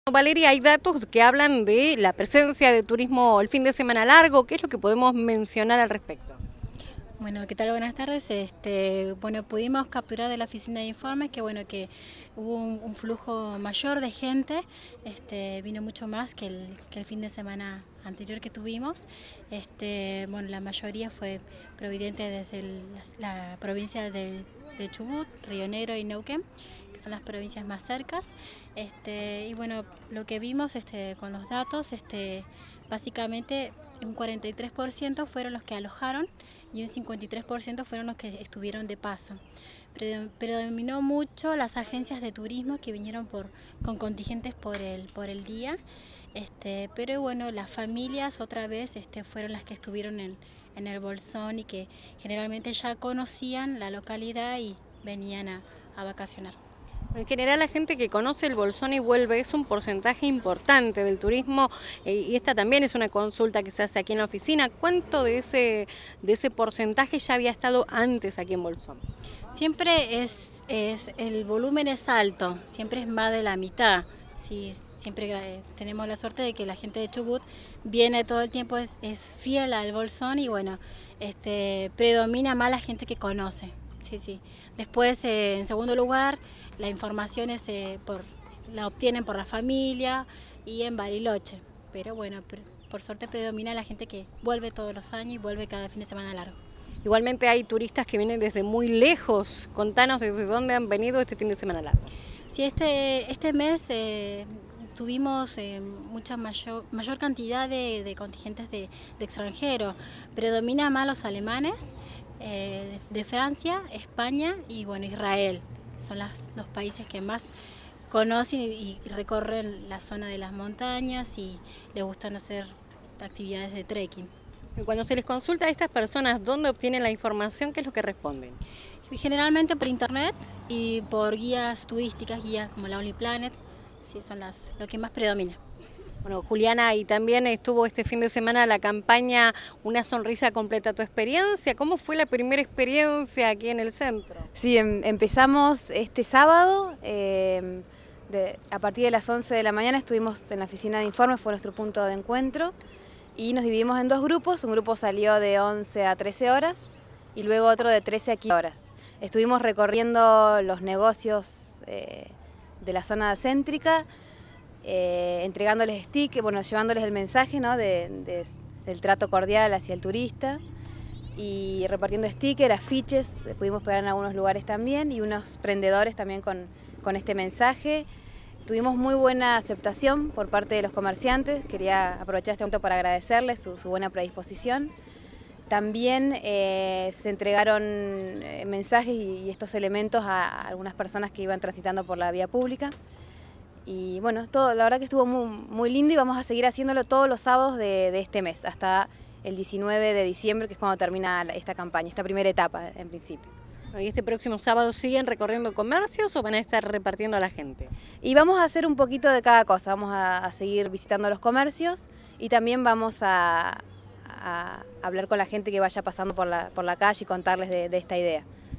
Valeria, hay datos que hablan de la presencia de turismo el fin de semana largo. ¿Qué es lo que podemos mencionar al respecto? Bueno, ¿qué tal? Buenas tardes. Bueno, pudimos capturar de la oficina de informes que hubo un flujo mayor de gente, vino mucho más que el fin de semana anterior que tuvimos. Bueno, la mayoría fue proveniente desde la provincia de Chubut, Río Negro y Neuquén, que son las provincias más cercas. Y bueno, lo que vimos con los datos, básicamente un 43% fueron los que alojaron y un 53% fueron los que estuvieron de paso. Predominó mucho las agencias de turismo que vinieron con contingentes por el día, pero bueno, las familias otra vez fueron las que estuvieron en el Bolsón y que generalmente ya conocían la localidad y venían a vacacionar. En general, la gente que conoce el Bolsón y vuelve es un porcentaje importante del turismo y esta también es una consulta que se hace aquí en la oficina. ¿Cuánto de ese porcentaje ya había estado antes aquí en Bolsón? Siempre el volumen es alto, siempre es más de la mitad. Sí, siempre tenemos la suerte de que la gente de Chubut viene todo el tiempo, es fiel al Bolsón y bueno, predomina más la gente que conoce. Sí, sí. Después, en segundo lugar, la información la obtienen por la familia y en Bariloche. Pero bueno, por suerte predomina la gente que vuelve todos los años y vuelve cada fin de semana largo. Igualmente hay turistas que vienen desde muy lejos. Contanos desde dónde han venido este fin de semana largo. Sí, este mes tuvimos mayor cantidad de contingentes de extranjeros. Predomina más los alemanes, de Francia, España y bueno, Israel. Son los países que más conocen y recorren la zona de las montañas y les gustan hacer actividades de trekking. Y cuando se les consulta a estas personas dónde obtienen la información, ¿qué es lo que responden? Generalmente por internet y por guías turísticas, guías como la Only Planet, sí, son lo que más predomina. Bueno, Juliana, y también estuvo este fin de semana la campaña Una sonrisa completa tu experiencia. ¿Cómo fue la primera experiencia aquí en el centro? Sí, empezamos este sábado, a partir de las 11 de la mañana estuvimos en la oficina de informes, fue nuestro punto de encuentro, y nos dividimos en dos grupos. Un grupo salió de 11 a 13 horas y luego otro de 13 a 15 horas. Estuvimos recorriendo los negocios de la zona céntrica, entregándoles stickers, bueno, llevándoles el mensaje, ¿no? del trato cordial hacia el turista y repartiendo stickers, afiches, pudimos pegar en algunos lugares también y unos prendedores también con este mensaje. Tuvimos muy buena aceptación por parte de los comerciantes, quería aprovechar este momento para agradecerles su buena predisposición. También se entregaron mensajes y estos elementos a algunas personas que iban transitando por la vía pública. Y bueno, la verdad que estuvo muy lindo y vamos a seguir haciéndolo todos los sábados de este mes, hasta el 19 de diciembre, que es cuando termina esta campaña, esta primera etapa en principio. ¿Y este próximo sábado siguen recorriendo comercios o van a estar repartiendo a la gente? Y vamos a hacer un poquito de cada cosa, vamos a seguir visitando los comercios y también vamos a hablar con la gente que vaya pasando por la calle y contarles de esta idea.